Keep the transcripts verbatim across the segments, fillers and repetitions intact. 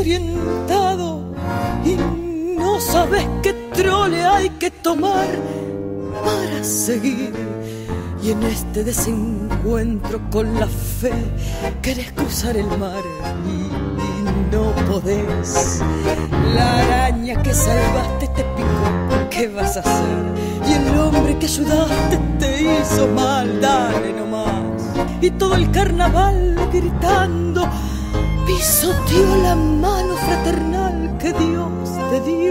desorientado y no sabes qué trole hay que tomar para seguir. Y en este desencuentro con la fe querés cruzar el mar y, y no podés. La araña que salvaste te picó, ¿qué vas a hacer? Y el hombre que ayudaste te hizo mal, dale nomás. Y todo el carnaval gritando pisoteó la mano fraternal que Dios te dio.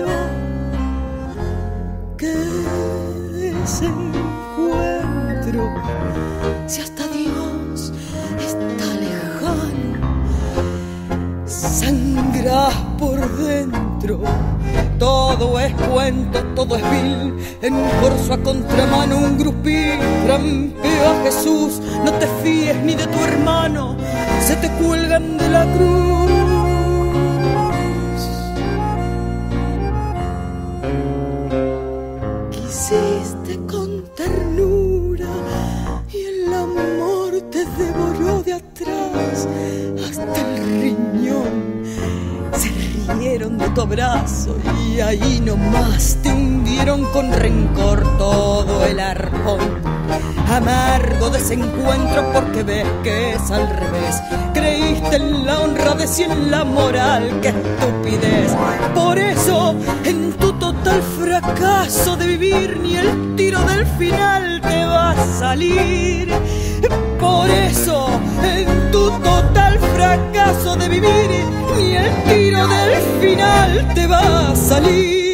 ¿Qué desencuentro? Si hasta Dios está lejano, sangrás por dentro. Todo es cuento, todo es vil. En un corso a contramano un grupín trampeó a Jesús. No te fíes ni de tu hermano, se te cuelgan de la cruz. Quisiste con ternura y el amor te devoró de atrás hasta el riñón. Se rieron de tu abrazo y ahí nomás te hundieron con rencor todo el arpón. Amargo desencuentro porque ves que es al revés. Creíste en la honradez y en la moral, qué estupidez. Por eso en tu total fracaso de vivir ni el tiro del final te va a salir. Por eso en tu total fracaso de vivir ni el tiro del final te va a salir.